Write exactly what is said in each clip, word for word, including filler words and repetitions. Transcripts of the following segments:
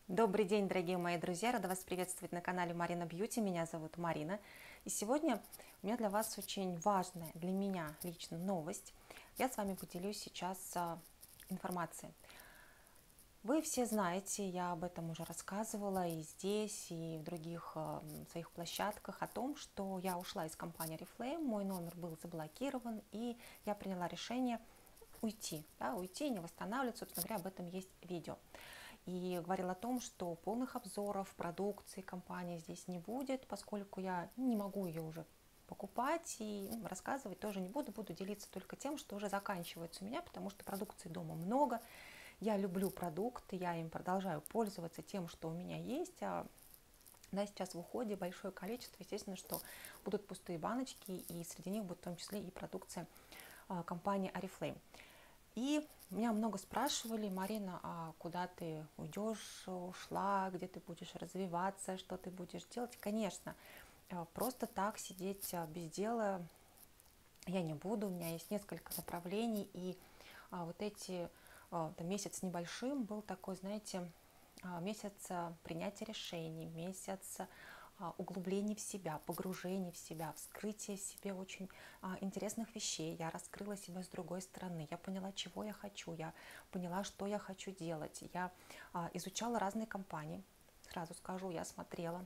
Добрый день, дорогие мои друзья! Рада вас приветствовать на канале Марина Бьюти. Меня зовут Марина. И сегодня у меня для вас очень важная для меня лично новость. Я с вами поделюсь сейчас а, информацией. Вы все знаете, я об этом уже рассказывала и здесь, и в других э, своих площадках, о том, что я ушла из компании Oriflame, мой номер был заблокирован, и я приняла решение уйти, да, уйти, не восстанавливать. Собственно говоря, об этом есть видео. И говорил о том, что полных обзоров продукции компании здесь не будет, поскольку я не могу ее уже покупать и ну, рассказывать тоже не буду, буду делиться только тем, что уже заканчивается у меня, потому что продукции дома много. Я люблю продукты, я им продолжаю пользоваться тем, что у меня есть, а да, сейчас в уходе большое количество, естественно, что будут пустые баночки, и среди них будет в том числе и продукция а, компании Oriflame. И меня много спрашивали: Марина, а куда ты уйдешь, ушла, где ты будешь развиваться, что ты будешь делать? Конечно, просто так сидеть без дела я не буду, у меня есть несколько направлений, и а, вот эти а, там, месяц с небольшим был такой, знаете, а, месяц принятия решений, месяц а, углубления в себя, погружения в себя, вскрытия в себе очень а, интересных вещей. Я раскрыла себя с другой стороны, я поняла, чего я хочу, я поняла, что я хочу делать. Я а, изучала разные компании, сразу скажу, я смотрела,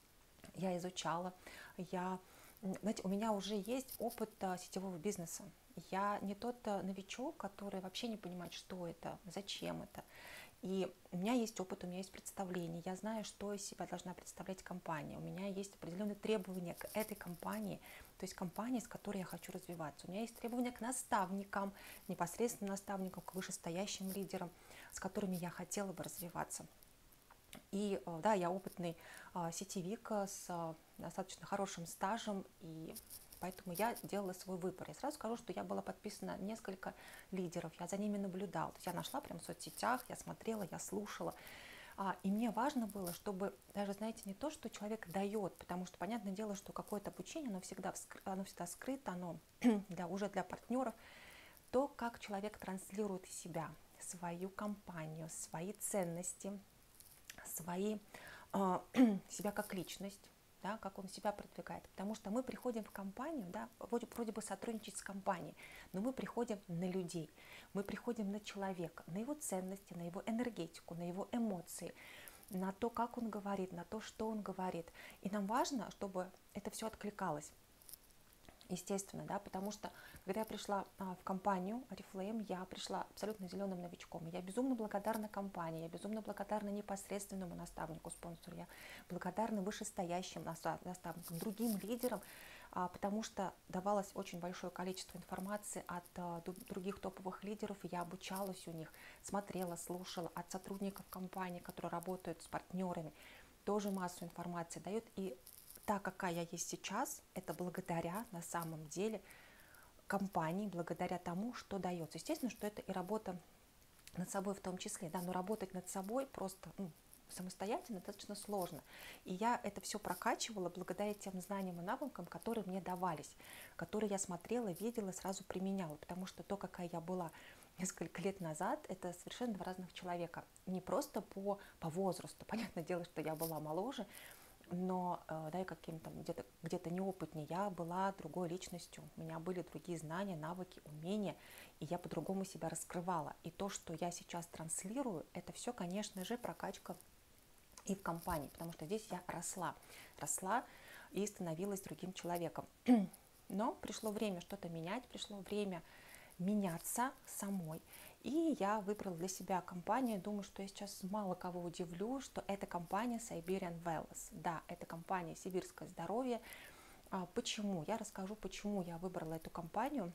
я изучала, я, знаете, у меня уже есть опыт а, сетевого бизнеса. Я не тот а, новичок, который вообще не понимает, что это, зачем это. И у меня есть опыт, у меня есть представление, я знаю, что из себя должна представлять компания. У меня есть определенные требования к этой компании, то есть компании, с которой я хочу развиваться. У меня есть требования к наставникам, непосредственно наставникам, к вышестоящим лидерам, с которыми я хотела бы развиваться. И да, я опытный а, сетевик с а, достаточно хорошим стажем, и поэтому я делала свой выбор. Я сразу скажу, что я была подписана на несколько лидеров, я за ними наблюдала. То есть я нашла прям в соцсетях, я смотрела, я слушала. А, и мне важно было, чтобы даже, знаете, не то, что человек дает, потому что, понятное дело, что какое-то обучение, оно всегда, оно всегда скрыто, оно для, уже для партнеров. То, как человек транслирует из себя свою компанию, свои ценности, свои, э, себя как личность, да, как он себя продвигает. Потому что мы приходим в компанию, да, вроде, вроде бы сотрудничать с компанией, но мы приходим на людей, мы приходим на человека, на его ценности, на его энергетику, на его эмоции, на то, как он говорит, на то, что он говорит. И нам важно, чтобы это все откликалось. Естественно, да, потому что когда я пришла а, в компанию Oriflame, я пришла абсолютно зеленым новичком. Я безумно благодарна компании, я безумно благодарна непосредственному наставнику, спонсору, я благодарна вышестоящим наставникам, другим лидерам, а, потому что давалось очень большое количество информации от а, других топовых лидеров, и я обучалась у них, смотрела, слушала, от сотрудников компании, которые работают с партнерами, тоже массу информации дают. И та, какая я есть сейчас, это благодаря на самом деле компании, благодаря тому, что дается. Естественно, что это и работа над собой в том числе, да, но работать над собой просто ну, самостоятельно достаточно сложно. И я это все прокачивала благодаря тем знаниям и навыкам, которые мне давались, которые я смотрела, видела, сразу применяла, потому что то, какая я была несколько лет назад, это совершенно два разных человека. Не просто по, по возрасту, понятное дело, что я была моложе, но да, и каким-то где-то где-то неопытнее, я была другой личностью, у меня были другие знания, навыки, умения, и я по-другому себя раскрывала. И то, что я сейчас транслирую, это все, конечно же, прокачка и в компании, потому что здесь я росла, росла и становилась другим человеком. Но пришло время что-то менять, пришло время меняться самой. И я выбрала для себя компанию, думаю, что я сейчас мало кого удивлю, что это компания Siberian Wellness. Да, это компания «Сибирское здоровье». А, почему? Я расскажу, почему я выбрала эту компанию,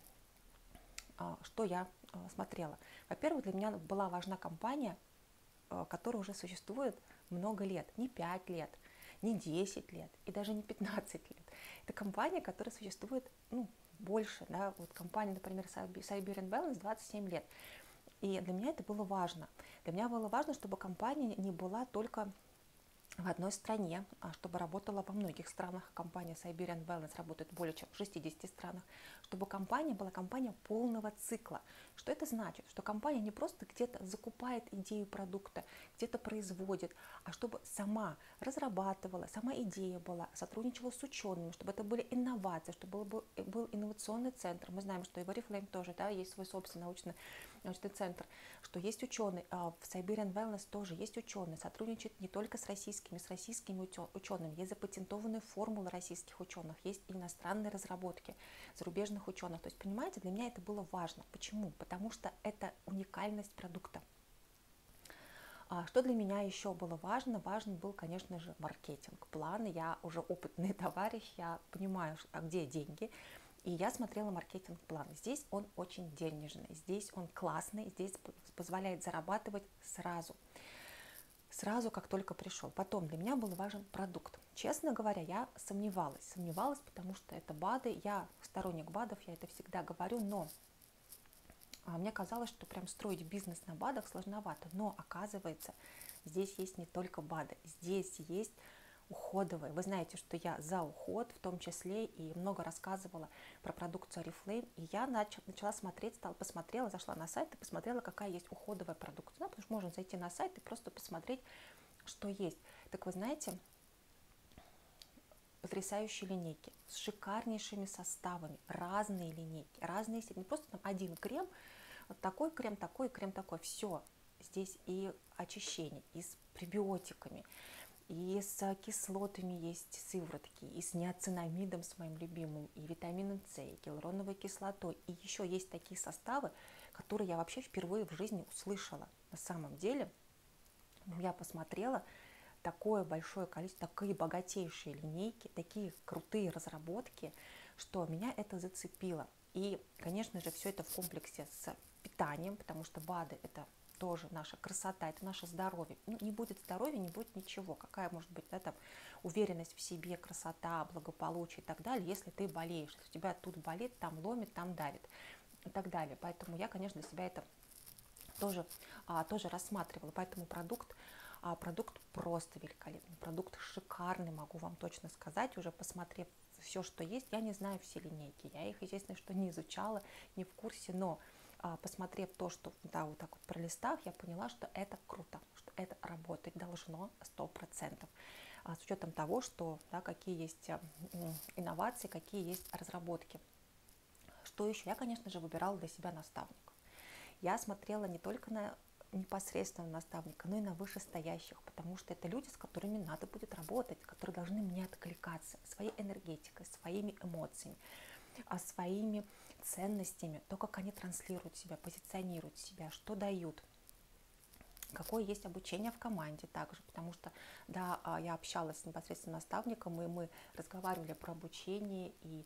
а, что я а, смотрела. Во-первых, для меня была важна компания, а, которая уже существует много лет, не пять лет, не десять лет и даже не пятнадцать лет. Это компания, которая существует ну, больше. Да? Вот компания, например, Siberian Wellness двадцать семь лет. И для меня это было важно. Для меня было важно, чтобы компания не была только в одной стране, а чтобы работала во многих странах. Компания Siberian Wellness работает более чем в шестидесяти странах. Чтобы компания была компания полного цикла. Что это значит? Что компания не просто где-то закупает идею продукта, где-то производит, а чтобы сама разрабатывала, сама идея была, сотрудничала с учеными, чтобы это были инновации, чтобы был, был инновационный центр. Мы знаем, что и в Oriflame тоже, да, есть свой собственный научный, научный центр, что есть ученые, а в Siberian Wellness тоже есть ученые, сотрудничают не только с российскими, с российскими учеными, есть запатентованные формулы российских ученых, есть иностранные разработки зарубежных ученых. То есть, понимаете, для меня это было важно. Почему? Потому что это уникальность продукта. А что для меня еще было важно? Важен был, конечно же, маркетинг, планы. Я уже опытный товарищ, я понимаю, а где деньги. И я смотрела маркетинг-план. Здесь он очень денежный, здесь он классный, здесь позволяет зарабатывать сразу. Сразу, как только пришел. Потом для меня был важен продукт. Честно говоря, я сомневалась. Сомневалась, потому что это БАДы. Я сторонник БАДов, я это всегда говорю, но а, мне казалось, что прям строить бизнес на БАДах сложновато. Но оказывается, здесь есть не только БАДы, здесь есть уходовые. Вы знаете, что я за уход, в том числе, и много рассказывала про продукцию Oriflame. И я начала, начала смотреть, стала, посмотрела, зашла на сайт и посмотрела, какая есть уходовая продукция. Да, потому что можно зайти на сайт и просто посмотреть, что есть. Так вы знаете, потрясающие линейки с шикарнейшими составами, разные линейки, разные сети. Не просто там один крем, вот такой крем, такой крем, такой. Все. Здесь и очищение, и с пребиотиками, и с кислотами есть сыворотки, и с неоцинамидом, с моим любимым, и витамином С, и гиалуроновой кислотой. И еще есть такие составы, которые я вообще впервые в жизни услышала. На самом деле, я посмотрела такое большое количество, такие богатейшие линейки, такие крутые разработки, что меня это зацепило. И, конечно же, все это в комплексе с питанием, потому что БАДы – это тоже наша красота, это наше здоровье. Ну, не будет здоровья, не будет ничего. Какая может быть, да, там, уверенность в себе, красота, благополучие и так далее, если ты болеешь. Если у тебя тут болит, там ломит, там давит и так далее. Поэтому я, конечно, для себя это тоже, а, тоже рассматривала. Поэтому продукт, а, продукт просто великолепный, продукт шикарный, могу вам точно сказать, уже посмотрев все, что есть. Я не знаю все линейки, я их, естественно, что не изучала, не в курсе, но посмотрев то, что, да, вот так вот пролистав, я поняла, что это круто, что это работать должно сто процентов. А с учетом того, что, да, какие есть инновации, какие есть разработки. Что еще? Я, конечно же, выбирала для себя наставников. Я смотрела не только на непосредственно наставника, но и на вышестоящих, потому что это люди, с которыми надо будет работать, которые должны мне откликаться своей энергетикой, своими эмоциями, своими ценностями, то, как они транслируют себя, позиционируют себя, что дают, какое есть обучение в команде также, потому что, да, я общалась с непосредственно наставником, и мы разговаривали про обучение, и,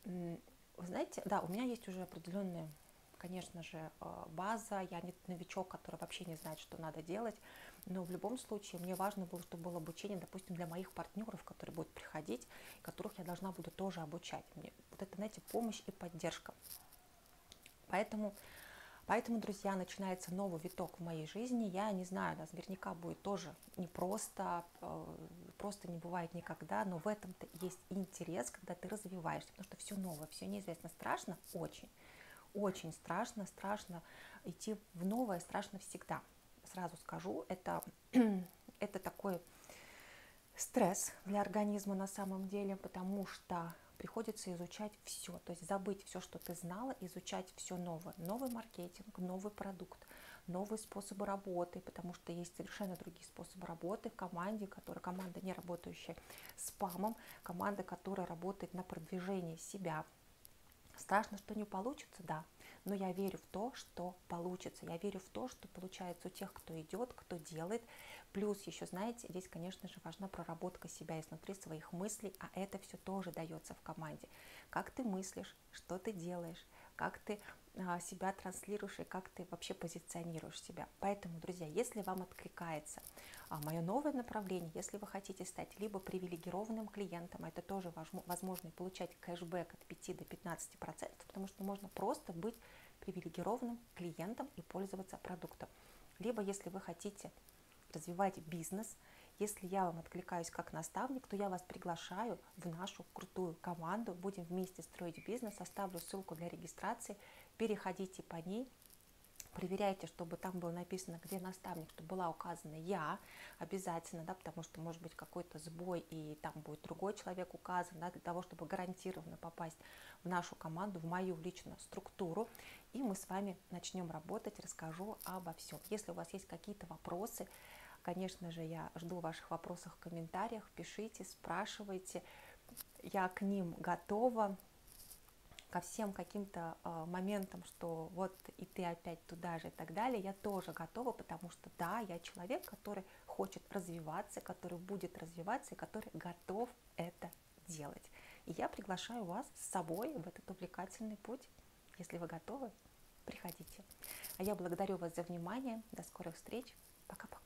вы знаете, да, у меня есть уже определенная, конечно же, база, я не новичок, который вообще не знает, что надо делать, но в любом случае мне важно было, чтобы было обучение, допустим, для моих партнеров, которые будут приходить, которых я должна буду тоже обучать. Мне вот это, знаете, помощь и поддержка. Поэтому, поэтому, друзья, начинается новый виток в моей жизни. Я не знаю, да, наверняка будет тоже непросто, просто не бывает никогда, но в этом-то есть интерес, когда ты развиваешься, потому что все новое, все неизвестно. Страшно? Очень. Очень страшно, страшно идти в новое, страшно всегда. Сразу скажу, это, это такой стресс для организма на самом деле, потому что приходится изучать все, то есть забыть все, что ты знала, изучать все новое. Новый маркетинг, новый продукт, новые способы работы, потому что есть совершенно другие способы работы в команде, которая, команда, не работающая спамом, команда, которая работает на продвижение себя. Страшно, что не получится, да, но я верю в то, что получится. Я верю в то, что получается у тех, кто идет, кто делает. Плюс еще, знаете, здесь, конечно же, важна проработка себя изнутри, своих мыслей, а это все тоже дается в команде. Как ты мыслишь, что ты делаешь, как ты а, себя транслируешь и как ты вообще позиционируешь себя. Поэтому, друзья, если вам откликается а, мое новое направление, если вы хотите стать либо привилегированным клиентом, а это тоже возможно и получать кэшбэк от пяти до пятнадцати процентов, потому что можно просто быть привилегированным клиентом и пользоваться продуктом. Либо если вы хотите развивать бизнес, Если я вам откликаюсь как наставник, то я вас приглашаю в нашу крутую команду. Будем вместе строить бизнес. Оставлю ссылку для регистрации. Переходите по ней. Проверяйте, чтобы там было написано, где наставник, чтобы была указана я обязательно, да, потому что может быть какой-то сбой, и там будет другой человек указан, да, для того, чтобы гарантированно попасть в нашу команду, в мою личную структуру, и мы с вами начнем работать, расскажу обо всем. Если у вас есть какие-то вопросы, конечно же, я жду ваших вопросов в комментариях, пишите, спрашивайте, я к ним готова. Ко всем каким-то э, моментам, что вот и ты опять туда же и так далее, я тоже готова, потому что да, я человек, который хочет развиваться, который будет развиваться и который готов это делать. И я приглашаю вас с собой в этот увлекательный путь. Если вы готовы, приходите. А я благодарю вас за внимание. До скорых встреч. Пока-пока.